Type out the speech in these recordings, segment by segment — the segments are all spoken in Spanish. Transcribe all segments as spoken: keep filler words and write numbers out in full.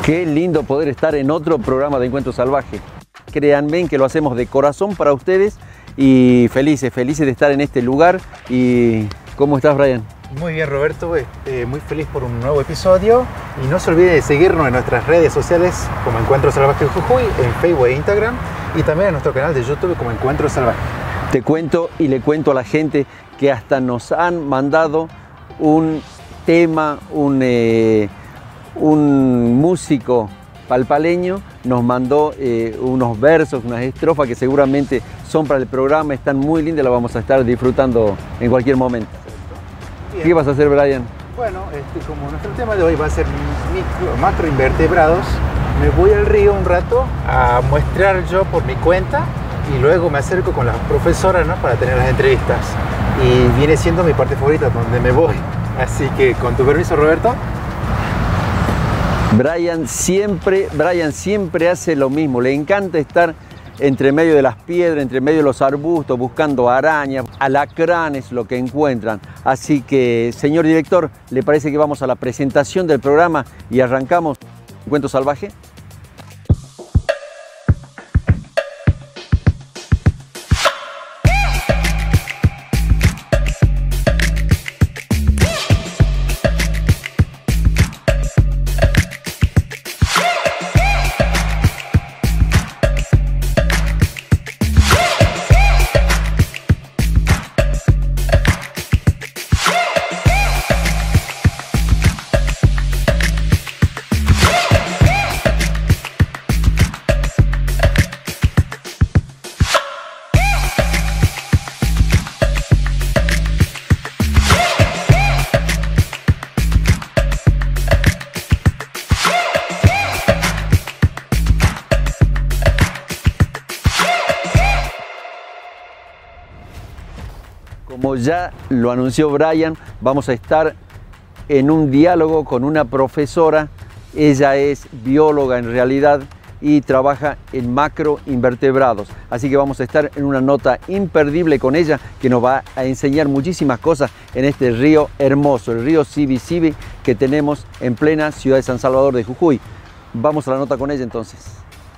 Qué lindo poder estar en otro programa de Encuentro Salvaje. Créanme que lo hacemos de corazón para ustedes y felices, felices de estar en este lugar. ¿Y cómo estás, Brian? Muy bien, Roberto, eh, muy feliz por un nuevo episodio y no se olvide de seguirnos en nuestras redes sociales como Encuentro Salvaje Jujuy, en Facebook e Instagram, y también en nuestro canal de YouTube como Encuentro Salvaje. Te cuento y le cuento a la gente que hasta nos han mandado un tema, un, eh, un músico palpaleño nos mandó eh, unos versos, unas estrofas que seguramente son para el programa, están muy lindas, las vamos a estar disfrutando en cualquier momento. Bien. ¿Qué vas a hacer, Brian? Bueno, este, como nuestro tema de hoy va a ser micro, macroinvertebrados, me voy al río un rato a muestrar yo por mi cuenta y luego me acerco con la profesora, ¿no?, para tener las entrevistas. Y viene siendo mi parte favorita, donde me voy. Así que, con tu permiso, Roberto. Brian siempre, Brian siempre hace lo mismo, le encanta estar entre medio de las piedras, entre medio de los arbustos, buscando arañas, alacranes, lo que encuentran. Así que, señor director, ¿le parece que vamos a la presentación del programa y arrancamos Encuentro Salvaje? Como ya lo anunció Brian, vamos a estar en un diálogo con una profesora. Ella es bióloga en realidad y trabaja en macroinvertebrados. Así que vamos a estar en una nota imperdible con ella que nos va a enseñar muchísimas cosas en este río hermoso, el río Sibi Sibi que tenemos en plena ciudad de San Salvador de Jujuy. Vamos a la nota con ella entonces.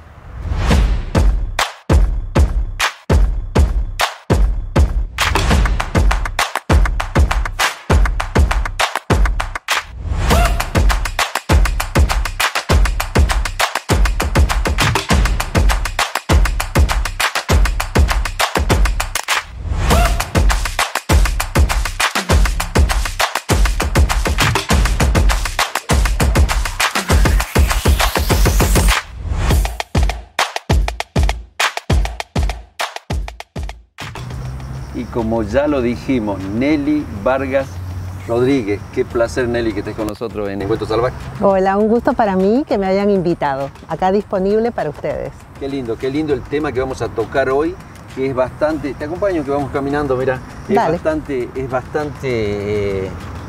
Y como ya lo dijimos, Nelly Vargas Rodríguez. Qué placer, Nelly, que estés con nosotros en Encuentro Salvaje. Hola, un gusto para mí que me hayan invitado. Acá disponible para ustedes. Qué lindo, qué lindo el tema que vamos a tocar hoy, que es bastante... Te acompaño, que vamos caminando, mira. Es Dale. bastante... Es bastante... Eh,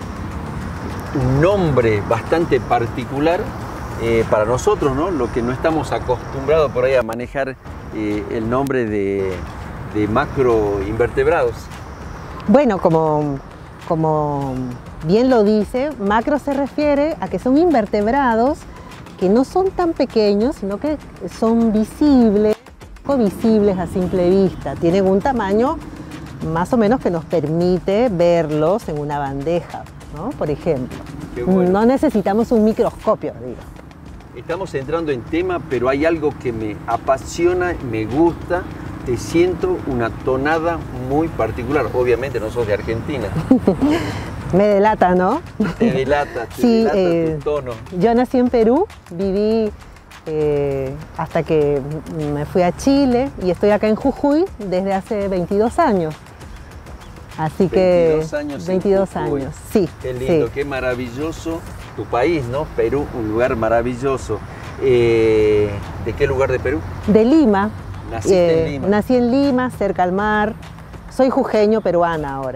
un nombre bastante particular eh, para nosotros, ¿no? Lo que no estamos acostumbrados por ahí a manejar eh, el nombre de... de macroinvertebrados. Bueno, como, como bien lo dice, macro se refiere a que son invertebrados que no son tan pequeños, sino que son visibles, poco visibles a simple vista. Tienen un tamaño más o menos que nos permite verlos en una bandeja, ¿no? Por ejemplo. Qué bueno. No necesitamos un microscopio, digo. Estamos entrando en tema, pero hay algo que me apasiona, me gusta. Te siento una tonada muy particular. Obviamente no sos de Argentina. Me delata, ¿no? Te delata, te Sí, delata eh, tu tono. Yo nací en Perú, viví eh, hasta que me fui a Chile y estoy acá en Jujuy desde hace veintidós años. Así que... veintidós años. veintidós años, sí. Qué lindo, sí. qué maravilloso tu país, ¿no? Perú, un lugar maravilloso. Eh, ¿De qué lugar de Perú? De Lima. Naciste eh, en Lima. Nací en Lima, cerca al mar. Soy jujeño peruana ahora.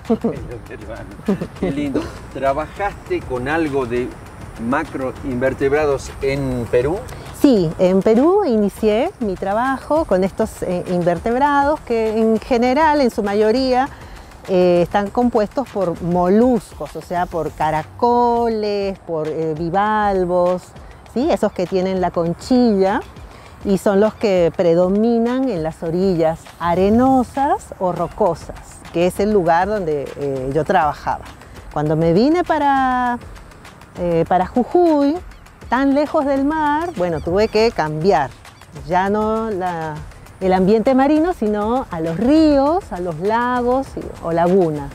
Qué lindo. ¿Trabajaste con algo de macroinvertebrados en Perú? Sí, en Perú inicié mi trabajo con estos eh, invertebrados que en general, en su mayoría, eh, están compuestos por moluscos, o sea, por caracoles, por eh, bivalvos, ¿sí? Esos que tienen la conchilla y son los que predominan en las orillas arenosas o rocosas, que es el lugar donde eh, yo trabajaba. Cuando me vine para, eh, para Jujuy, tan lejos del mar, bueno, tuve que cambiar. Ya no la, el ambiente marino, sino a los ríos, a los lagos o lagunas.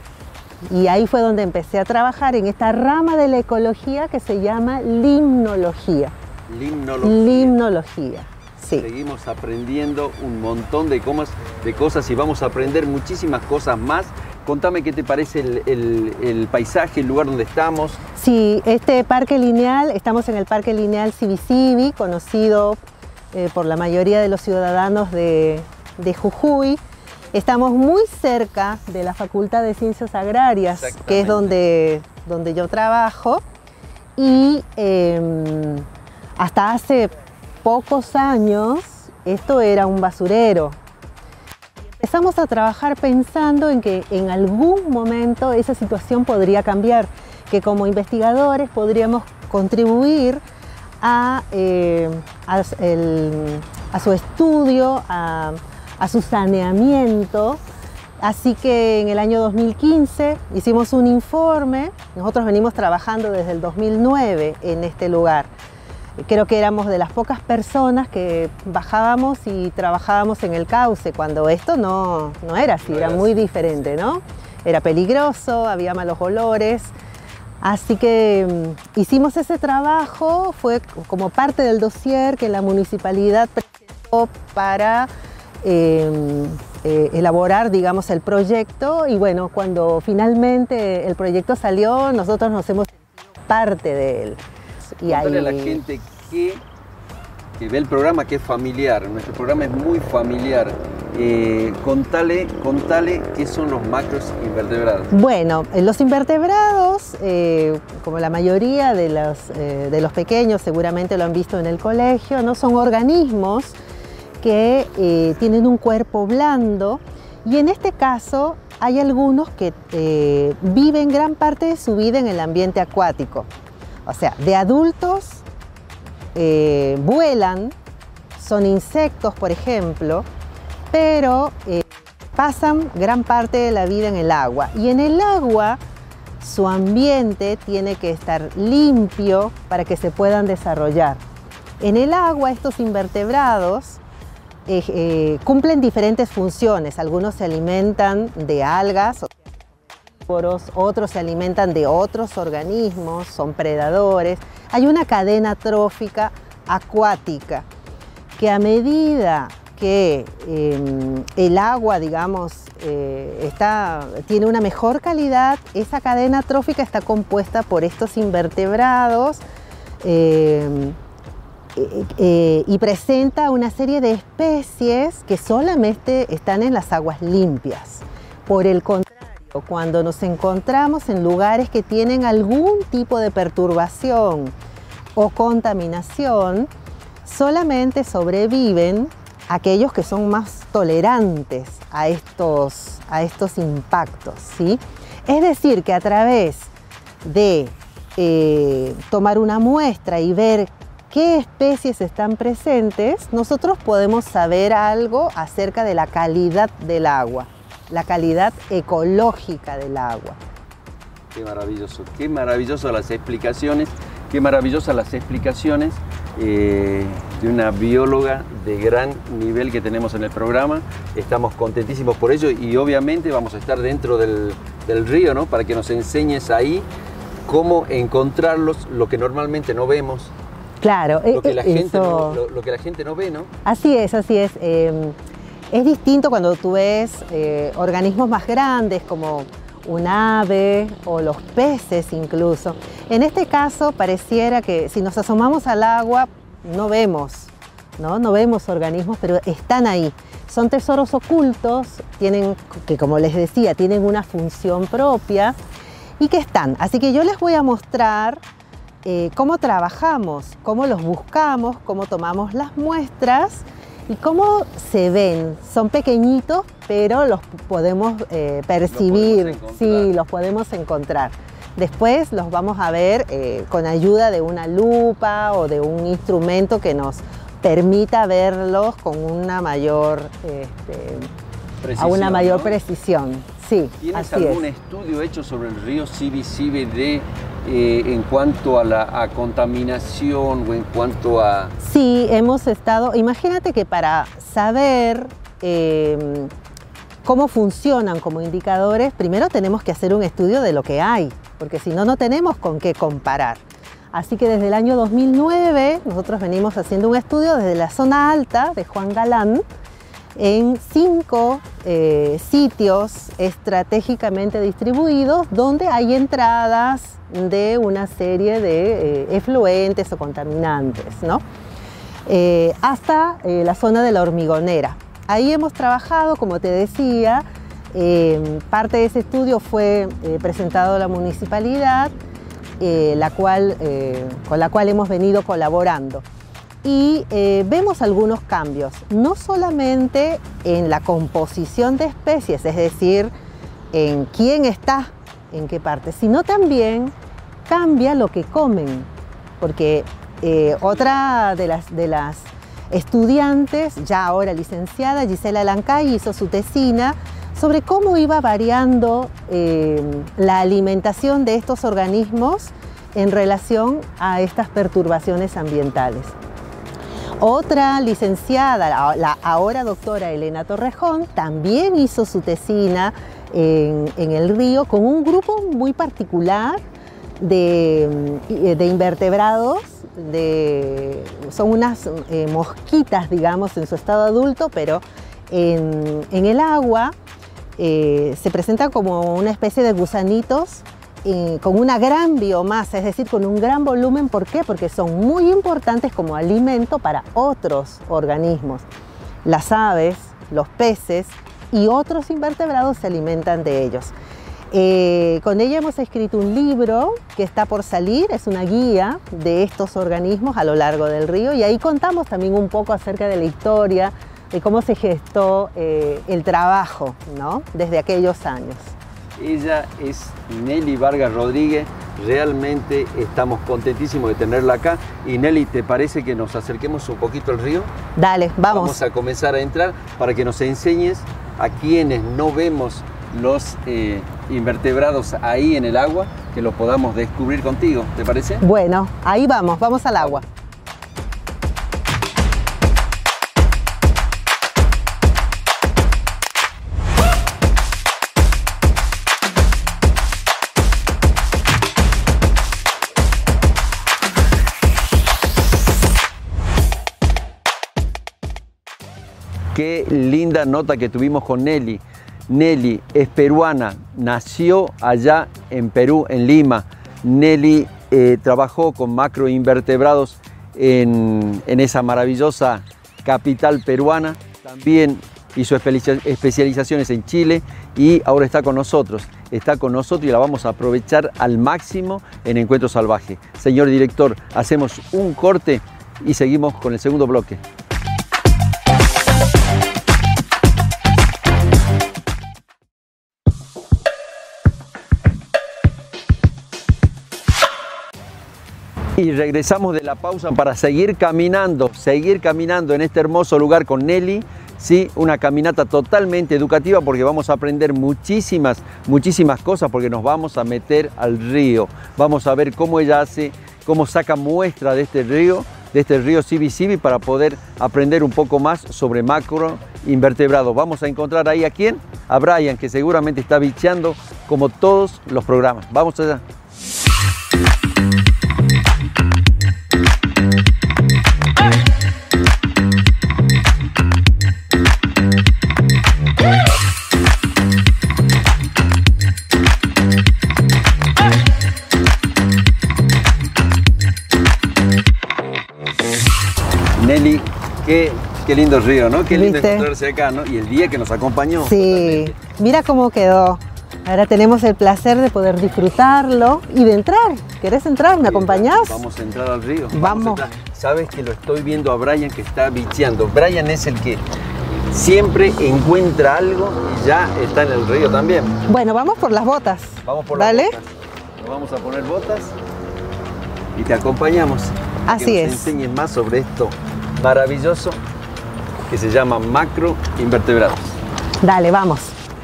Y ahí fue donde empecé a trabajar en esta rama de la ecología que se llama limnología. Limnología. Limnología, sí. Seguimos aprendiendo un montón de, comas, de cosas y vamos a aprender muchísimas cosas más. Contame qué te parece el, el, el paisaje, el lugar donde estamos. Sí, este parque lineal, estamos en el Parque Lineal Sibisibi, conocido eh, por la mayoría de los ciudadanos de, de Jujuy. Estamos muy cerca de la Facultad de Ciencias Agrarias, que es donde, donde yo trabajo. Y eh, hasta hace pocos años esto era un basurero. Empezamos a trabajar pensando en que en algún momento esa situación podría cambiar, que como investigadores podríamos contribuir a, eh, a, el, a su estudio, a, a su saneamiento. Así que en el año dos mil quince hicimos un informe. Nosotros venimos trabajando desde el dos mil nueve en este lugar. Creo que éramos de las pocas personas que bajábamos y trabajábamos en el cauce, cuando esto no, no era así, era muy diferente, ¿no? Era peligroso, había malos olores. Así que um, hicimos ese trabajo, fue como parte del dossier que la municipalidad presentó para eh, eh, elaborar, digamos, el proyecto. Y bueno, cuando finalmente el proyecto salió, nosotros nos hemos sentido parte de él. Y Contale ahí... a la gente que, que ve el programa, que es familiar. Nuestro programa es muy familiar. Eh, contale, contale qué son los macros invertebrados. Bueno, los invertebrados, eh, como la mayoría de los, eh, de los pequeños seguramente lo han visto en el colegio, ¿no? Son organismos que eh, tienen un cuerpo blando, y en este caso hay algunos que eh, viven gran parte de su vida en el ambiente acuático. O sea, de adultos eh, vuelan, son insectos, por ejemplo, pero eh, pasan gran parte de la vida en el agua. Y en el agua su ambiente tiene que estar limpio para que se puedan desarrollar. En el agua estos invertebrados eh, eh, cumplen diferentes funciones. Algunos se alimentan de algas, otros se alimentan de otros organismos, son predadores. Hay una cadena trófica acuática que a medida que eh, el agua, digamos, eh, está, tiene una mejor calidad, esa cadena trófica está compuesta por estos invertebrados eh, eh, eh, y presenta una serie de especies que solamente están en las aguas limpias. Por el contrario, cuando nos encontramos en lugares que tienen algún tipo de perturbación o contaminación, solamente sobreviven aquellos que son más tolerantes a estos, a estos impactos, ¿sí? Es decir, que a través de eh, tomar una muestra y ver qué especies están presentes, nosotros podemos saber algo acerca de la calidad del agua, la calidad ecológica del agua. Qué maravilloso, qué maravilloso las explicaciones, qué maravillosas las explicaciones eh, de una bióloga de gran nivel que tenemos en el programa. Estamos contentísimos por ello y obviamente vamos a estar dentro del, del río, ¿no? Para que nos enseñes ahí cómo encontrarlos, lo que normalmente no vemos. Claro, lo que la, eso... gente, no, lo, lo que la gente no ve, ¿no? Así es, así es. Eh, es distinto cuando tú ves eh, organismos más grandes como un ave o los peces incluso. En este caso pareciera que si nos asomamos al agua no vemos, ¿no? No vemos organismos, pero están ahí. Son tesoros ocultos, tienen, que como les decía, tienen una función propia y que están. Así que yo les voy a mostrar eh, cómo trabajamos, cómo los buscamos, cómo tomamos las muestras y cómo se ven. Son pequeñitos, pero los podemos eh, percibir, los podemos sí, los podemos encontrar. Después los vamos a ver eh, con ayuda de una lupa o de un instrumento que nos permita verlos con una mayor, este, a una mayor ¿no? precisión. Sí, ¿Tienes así algún es. estudio hecho sobre el río Sibi-Sibi de eh, en cuanto a la a contaminación o en cuanto a...? Sí, hemos estado... Imagínate que para saber eh, cómo funcionan como indicadores, primero tenemos que hacer un estudio de lo que hay, porque si no, no tenemos con qué comparar. Así que desde el año dos mil nueve nosotros venimos haciendo un estudio desde la zona alta de Juan Galán en cinco eh, sitios estratégicamente distribuidos donde hay entradas de una serie de eh, efluentes o contaminantes, ¿no? Eh, hasta eh, la zona de la Hormigonera. Ahí hemos trabajado, como te decía, eh, parte de ese estudio fue eh, presentado a la municipalidad, Eh, la cual, eh, con la cual hemos venido colaborando. Y eh, vemos algunos cambios, no solamente en la composición de especies, es decir, en quién está, en qué parte, sino también cambia lo que comen, porque eh, otra de las, de las estudiantes, ya ahora licenciada, Gisela Lancay, hizo su tesina sobre cómo iba variando eh, la alimentación de estos organismos en relación a estas perturbaciones ambientales. Otra licenciada, la ahora doctora Elena Torrejón, también hizo su tesina en, en el río con un grupo muy particular de, de invertebrados, de, son unas eh, mosquitas, digamos, en su estado adulto, pero en, en el agua Eh, se presentan como una especie de gusanitos eh, con una gran biomasa, es decir, con un gran volumen. ¿Por qué? Porque son muy importantes como alimento para otros organismos. Las aves, los peces y otros invertebrados se alimentan de ellos. Eh, con ella hemos escrito un libro que está por salir, es una guía de estos organismos a lo largo del río, y ahí contamos también un poco acerca de la historia, de cómo se gestó eh, el trabajo, ¿no? Desde aquellos años. Ella es Nelly Vargas Rodríguez, realmente estamos contentísimos de tenerla acá. Y Nelly, ¿te parece que nos acerquemos un poquito al río? Dale, vamos. Vamos a comenzar a entrar para que nos enseñes a quienes no vemos los eh, invertebrados ahí en el agua, que lo podamos descubrir contigo, ¿te parece? Bueno, ahí vamos, vamos al agua. Qué linda nota que tuvimos con Nelly. Nelly es peruana, nació allá en Perú, en Lima. Nelly eh, trabajó con macroinvertebrados en, en esa maravillosa capital peruana. También hizo especializaciones en Chile y ahora está con nosotros. Está con nosotros y la vamos a aprovechar al máximo en Encuentro Salvaje. Señor director, hacemos un corte y seguimos con el segundo bloque. Y regresamos de la pausa para seguir caminando, seguir caminando en este hermoso lugar con Nelly. Sí, una caminata totalmente educativa porque vamos a aprender muchísimas, muchísimas cosas porque nos vamos a meter al río. Vamos a ver cómo ella hace, cómo saca muestra de este río, de este río Sibi-Sibi para poder aprender un poco más sobre macroinvertebrados. Vamos a encontrar ahí a quién, a Brian, que seguramente está bicheando como todos los programas. Vamos allá. Nelly, qué, qué lindo río, ¿no? Qué lindo encontrarse acá, ¿no? Y el día que nos acompañó. Sí, totalmente. Mira cómo quedó. Ahora tenemos el placer de poder disfrutarlo y de entrar. ¿Querés entrar? ¿Me acompañás? Vamos a entrar al río. Vamos. Vamos. Sabes que lo estoy viendo a Brian que está bicheando. Brian es el que siempre encuentra algo y ya está en el río también. Bueno, vamos por las botas. Vamos por ¿Dale? las botas. Nos vamos a poner botas y te acompañamos. Así que es. nos enseñes más sobre esto maravilloso que se llama macroinvertebrados. Dale, vamos.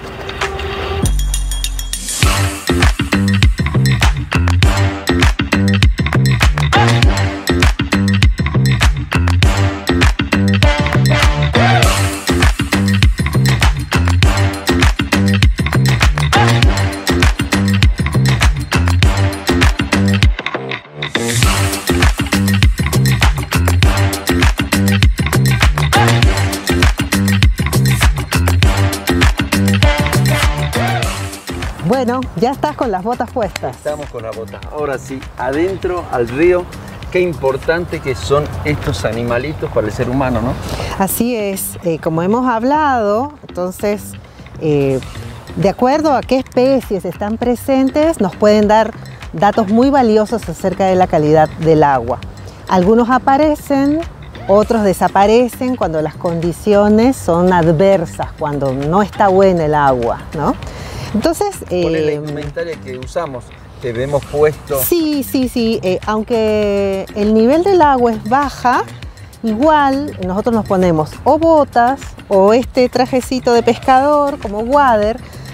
Bueno, ya estás con las botas puestas. Estamos con las botas. Ahora sí, adentro al río. Qué importante que son estos animalitos para el ser humano, ¿no? Así es, eh, como hemos hablado, entonces, eh, de acuerdo a qué especies están presentes, nos pueden dar datos muy valiosos acerca de la calidad del agua. Algunos aparecen, otros desaparecen cuando las condiciones son adversas, cuando no está buena el agua, ¿no? Entonces, ¿cuál es la eh, indumentaria que usamos? Que vemos puesto. Sí, sí, sí. Eh, aunque el nivel del agua es baja, igual nosotros nos ponemos o botas o este trajecito de pescador como wader,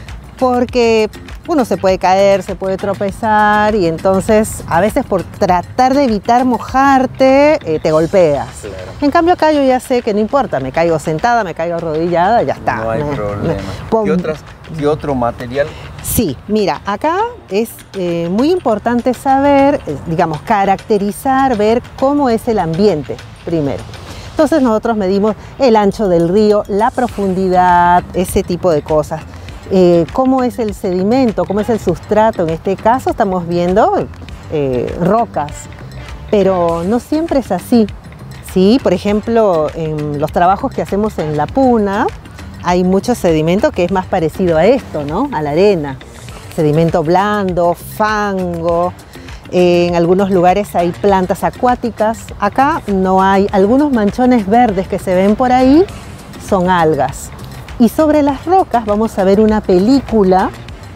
porque uno se puede caer, se puede tropezar y entonces a veces por tratar de evitar mojarte eh, te golpeas. Claro. En cambio acá yo ya sé que no importa, me caigo sentada, me caigo arrodillada, ya está. No hay me, problema. Me, ¿Qué, otras, ¿Qué otro material? Sí, mira, acá es eh, muy importante saber, eh, digamos, caracterizar, ver cómo es el ambiente primero. Entonces nosotros medimos el ancho del río, la profundidad, ese tipo de cosas. Eh, cómo es el sedimento, cómo es el sustrato. En este caso estamos viendo eh, rocas, pero no siempre es así. ¿Sí? Por ejemplo, en los trabajos que hacemos en La Puna, hay mucho sedimento que es más parecido a esto, ¿no? A la arena. Sedimento blando, fango. En algunos lugares hay plantas acuáticas. Acá no hay. Algunos manchones verdes que se ven por ahí son algas. Y sobre las rocas vamos a ver una película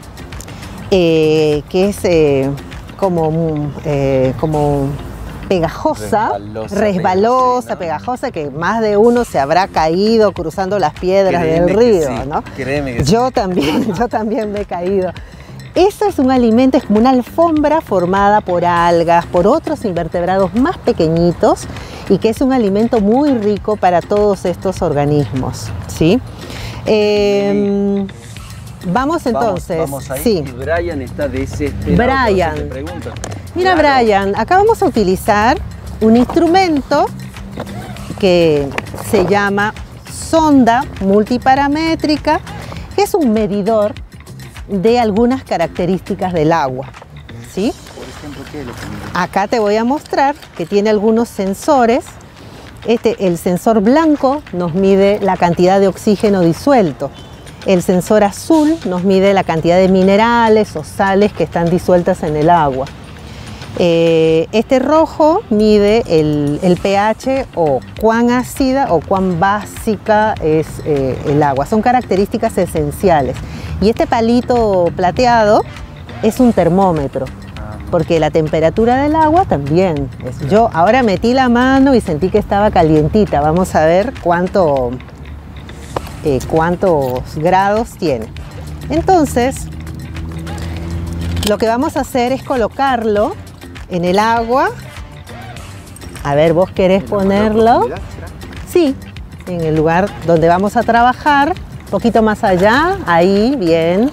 eh, que es eh, como, eh, como pegajosa, resbalosa, resbalosa pegajosa, ¿no? Que más de uno se habrá caído cruzando las piedras Créeme del río, sí. ¿no? Créeme que yo sí. también, yo también me he caído. Eso es un alimento, es como una alfombra formada por algas, por otros invertebrados más pequeñitos y que es un alimento muy rico para todos estos organismos, ¿sí? Eh, vamos entonces. Vamos, vamos ahí. Sí. Y Brian está desesperado. Brian. Mira, claro. Brian, acá vamos a utilizar un instrumento que se llama sonda multiparamétrica, que es un medidor de algunas características del agua, ¿sí? Por ejemplo, ¿qué es lo que mide? Acá te voy a mostrar que tiene algunos sensores. Este, el sensor blanco nos mide la cantidad de oxígeno disuelto. El sensor azul nos mide la cantidad de minerales o sales que están disueltas en el agua. Eh, este rojo mide el, el pH o cuán ácida o cuán básica es eh, el agua. Son características esenciales. Y este palito plateado es un termómetro, porque la temperatura del agua también. Es, yo ahora metí la mano y sentí que estaba calientita. Vamos a ver cuánto, eh, cuántos grados tiene. Entonces, lo que vamos a hacer es colocarlo en el agua. A ver, ¿vos querés ponerlo? Sí, en el lugar donde vamos a trabajar, un poquito más allá, ahí, bien.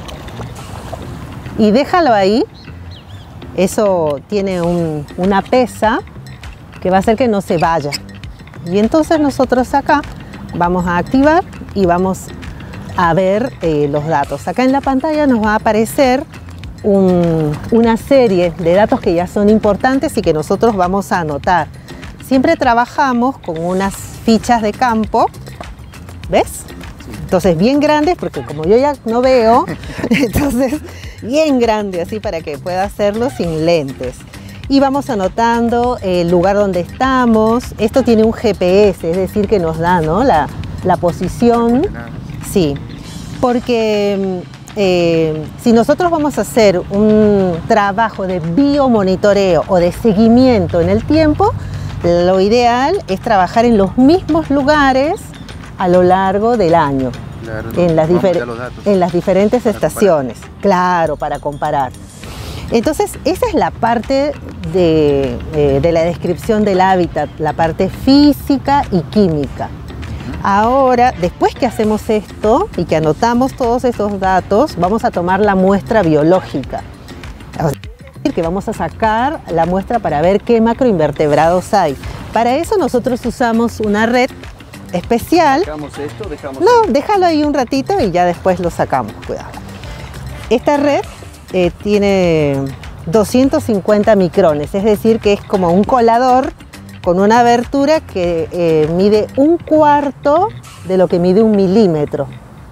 Y déjalo ahí. Eso tiene un, una pesa que va a hacer que no se vaya. Y entonces nosotros acá vamos a activar y vamos a ver eh, los datos. Acá en la pantalla nos va a aparecer un, una serie de datos que ya son importantes y que nosotros vamos a anotar. Siempre trabajamos con unas fichas de campo, ¿ves? Entonces bien grandes, porque como yo ya no veo, entonces bien grande así para que pueda hacerlo sin lentes. Y vamos anotando el lugar donde estamos. Esto tiene un G P S, es decir, que nos da, ¿no? la, la posición. Sí, porque eh, si nosotros vamos a hacer un trabajo de biomonitoreo o de seguimiento en el tiempo, lo ideal es trabajar en los mismos lugares a lo largo del año, claro, en, las en las diferentes para estaciones, comparar. Claro, para comparar. Entonces, esa es la parte de, eh, de la descripción del hábitat, la parte física y química. Ahora, después que hacemos esto y que anotamos todos esos datos, vamos a tomar la muestra biológica. Es decir, que vamos a sacar la muestra para ver qué macroinvertebrados hay. Para eso nosotros usamos una red especial. ¿Dejamos esto? ¿Dejamos no, esto? Déjalo ahí un ratito y ya después lo sacamos, cuidado. Esta red eh, tiene doscientos cincuenta micrones, es decir, que es como un colador con una abertura que eh, mide un cuarto de lo que mide un milímetro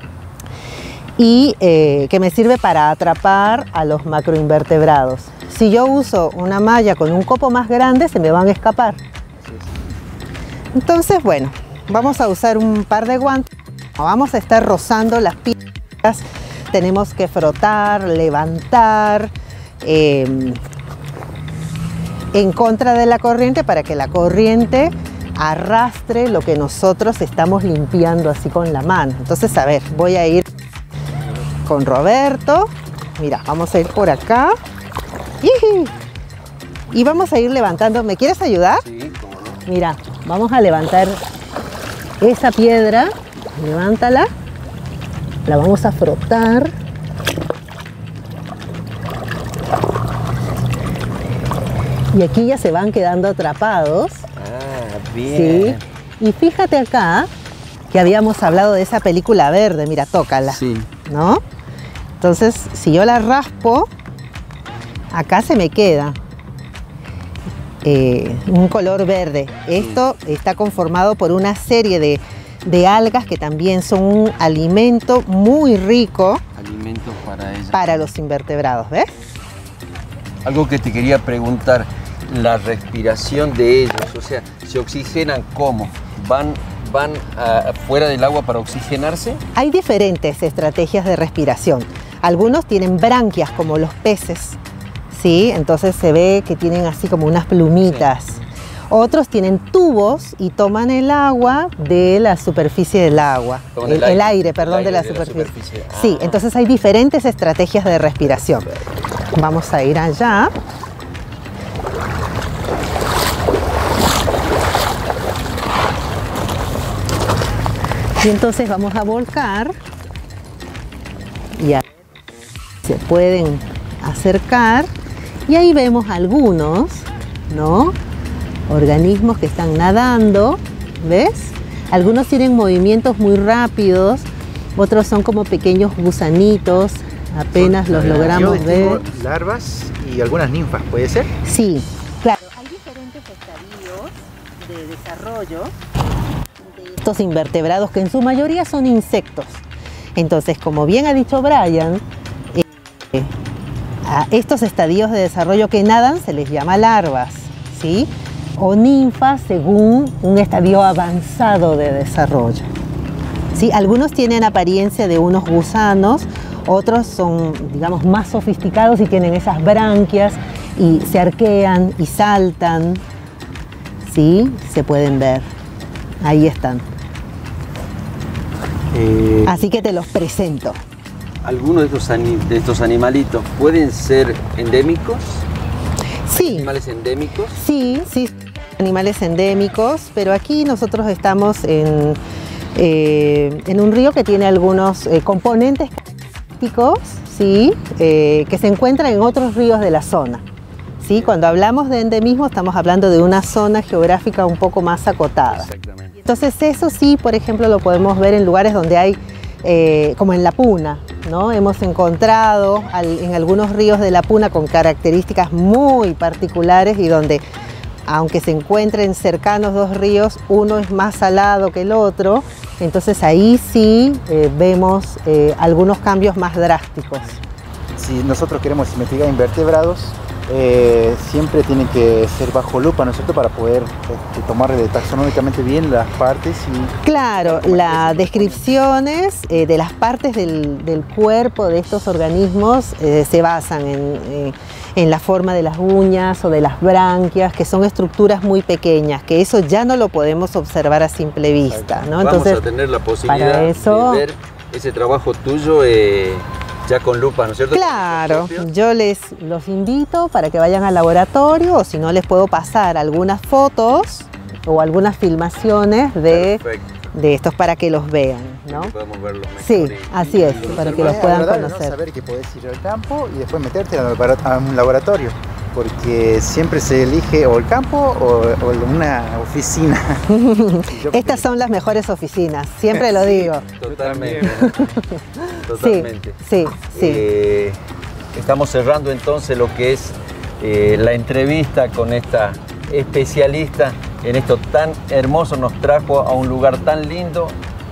y eh, que me sirve para atrapar a los macroinvertebrados. Si yo uso una malla con un copo más grande, se me van a escapar. Entonces, bueno, vamos a usar un par de guantes, vamos a estar rozando las piedras, tenemos que frotar, levantar, eh, en contra de la corriente para que la corriente arrastre lo que nosotros estamos limpiando así con la mano. Entonces, a ver, voy a ir con Roberto. Mira, vamos a ir por acá. Y vamos a ir levantando. ¿Me quieres ayudar? Sí, cómo no. Mira, vamos a levantar esa piedra. Levántala. La vamos a frotar. Y aquí ya se van quedando atrapados. Ah, bien. Sí. Y fíjate acá que habíamos hablado de esa película verde. Mira, tócala. Sí. ¿No? Entonces, si yo la raspo, acá se me queda eh, un color verde. Esto sí. Está conformado por una serie de, de algas que también son un alimento muy rico. Alimento para ellas. Para los invertebrados, ¿ves? Algo que te quería preguntar, la respiración de ellos, o sea, ¿se oxigenan cómo? ¿Van, van a, fuera del agua para oxigenarse? Hay diferentes estrategias de respiración. Algunos tienen branquias como los peces, ¿sí? Entonces se ve que tienen así como unas plumitas. Sí. Otros tienen tubos y toman el agua de la superficie del agua. El, el, aire, el aire, perdón, el aire de la de superficie. La superficie. Ah. Sí, entonces hay diferentes estrategias de respiración. Vamos a ir allá. Y entonces vamos a volcar. Y a se pueden acercar. Y ahí vemos algunos, ¿no? Organismos que están nadando, ¿ves? Algunos tienen movimientos muy rápidos, otros son como pequeños gusanitos, apenas los logramos ver. Larvas y algunas ninfas, ¿puede ser? Sí, claro. Hay diferentes estadios de desarrollo de estos invertebrados que en su mayoría son insectos. Entonces, como bien ha dicho Brian, eh, a estos estadios de desarrollo que nadan se les llama larvas, ¿sí? O ninfas según un estadio avanzado de desarrollo. ¿Sí? Algunos tienen apariencia de unos gusanos, otros son, digamos, más sofisticados y tienen esas branquias y se arquean y saltan. ¿Sí? Se pueden ver. Ahí están. Eh, Así que te los presento. ¿Algunos de estos, de estos animalitos pueden ser endémicos? Sí. ¿Animales endémicos? Sí, sí. Animales endémicos, pero aquí nosotros estamos en, eh, en un río que tiene algunos eh, componentes característicos, ¿sí? eh, que se encuentran en otros ríos de la zona. ¿Sí? Cuando hablamos de endemismo estamos hablando de una zona geográfica un poco más acotada. Exactamente. Entonces eso sí, por ejemplo, lo podemos ver en lugares donde hay, eh, como en la Puna, ¿no? Hemos encontrado al, en algunos ríos de la Puna con características muy particulares y donde, aunque se encuentren cercanos dos ríos, uno es más salado que el otro, entonces ahí sí eh, vemos eh, algunos cambios más drásticos. Si nosotros queremos investigar invertebrados, eh, siempre tiene que ser bajo lupa, ¿no es cierto?, para poder este, tomar taxonómicamente bien las partes. Y claro, las descripciones eh, de las partes del, del cuerpo de estos organismos eh, se basan en, eh, en la forma de las uñas o de las branquias, que son estructuras muy pequeñas, que eso ya no lo podemos observar a simple vista, ¿no? Vamos Entonces, a tener la posibilidad para eso, de ver ese trabajo tuyo eh, ya con lupa, ¿no es cierto? claro, yo les los invito para que vayan al laboratorio, o si no les puedo pasar algunas fotos o algunas filmaciones de, de estos para que los vean, ¿no? Que podemos verlos mejor. Sí, y, así es, y para que los puedan conocer. ¿No? Saber que podés ir al campo y después meterte a un laboratorio, porque siempre se elige o el campo o, o una oficina. Estas son las mejores oficinas, siempre lo digo. Totalmente. Totalmente. Sí, sí, sí. Eh, estamos cerrando entonces lo que es eh, la entrevista con esta especialista en esto tan hermoso. Nos trajo a un lugar tan lindo.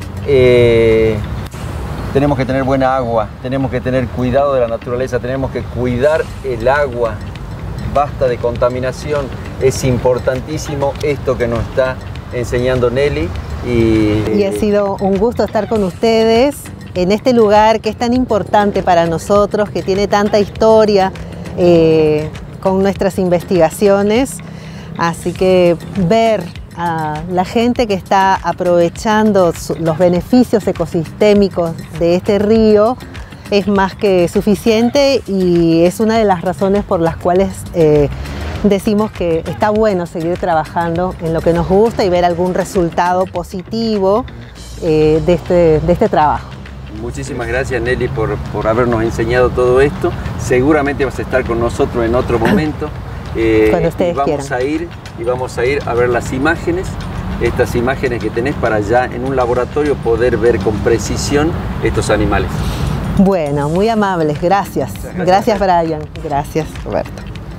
Eh, tenemos que tener buena agua, tenemos que tener cuidado de la naturaleza, tenemos que cuidar el agua. Basta de contaminación, es importantísimo esto que nos está enseñando Nelly. Y, y ha sido un gusto estar con ustedes en este lugar que es tan importante para nosotros, que tiene tanta historia eh, con nuestras investigaciones. Así que ver a la gente que está aprovechando los beneficios ecosistémicos de este río es más que suficiente, y es una de las razones por las cuales eh, decimos que está bueno seguir trabajando en lo que nos gusta y ver algún resultado positivo eh, de, este, de este trabajo. Muchísimas gracias, Nelly, por, por habernos enseñado todo esto. Seguramente vas a estar con nosotros en otro momento. Eh, Cuando ustedes y vamos quieran. a ir y vamos a ir a ver las imágenes, estas imágenes que tenés, para ya en un laboratorio poder ver con precisión estos animales. Bueno, muy amables, gracias. Gracias, gracias Brian. Gracias, Roberto.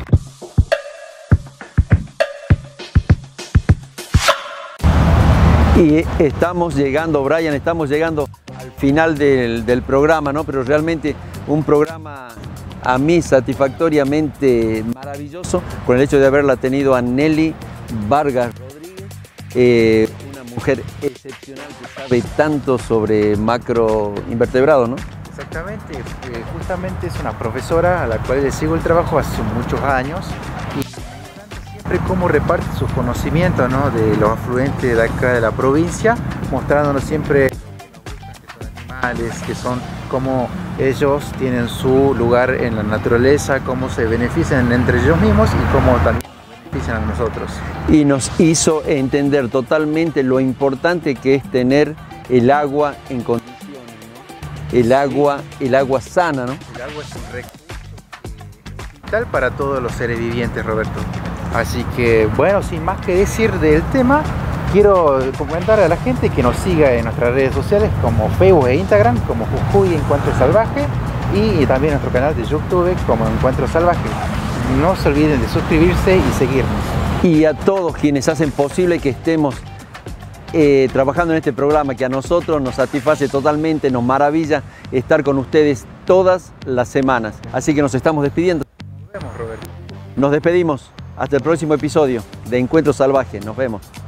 Y estamos llegando, Brian, estamos llegando al final del, del programa, ¿no? Pero realmente un programa a mí satisfactoriamente maravilloso, con el hecho de haberla tenido a Nelly Vargas Rodríguez, eh, una mujer excepcional que sabe tanto sobre macroinvertebrados, ¿no? Exactamente, eh, justamente es una profesora a la cual le sigo el trabajo hace muchos años, y siempre cómo reparte sus conocimientos, ¿no?, de los afluentes de acá de la provincia, mostrándonos siempre animales, que son cómo ellos tienen su lugar en la naturaleza, cómo se benefician entre ellos mismos y cómo también benefician a nosotros. Y nos hizo entender totalmente lo importante que es tener el agua en condiciones, ¿no? El agua, el agua sana, ¿no? El agua es un recurso vital para todos los seres vivientes, Roberto. Así que, bueno, sin más que decir del tema, quiero comentar a la gente que nos siga en nuestras redes sociales como Facebook e Instagram, como Jujuy Encuentro Salvaje, y también nuestro canal de YouTube como Encuentro Salvaje. No se olviden de suscribirse y seguirnos. Y a todos quienes hacen posible que estemos eh, trabajando en este programa, que a nosotros nos satisface totalmente, nos maravilla estar con ustedes todas las semanas. Así que nos estamos despidiendo. Nos vemos, Roberto. Nos despedimos. Hasta el próximo episodio de Encuentro Salvaje. Nos vemos.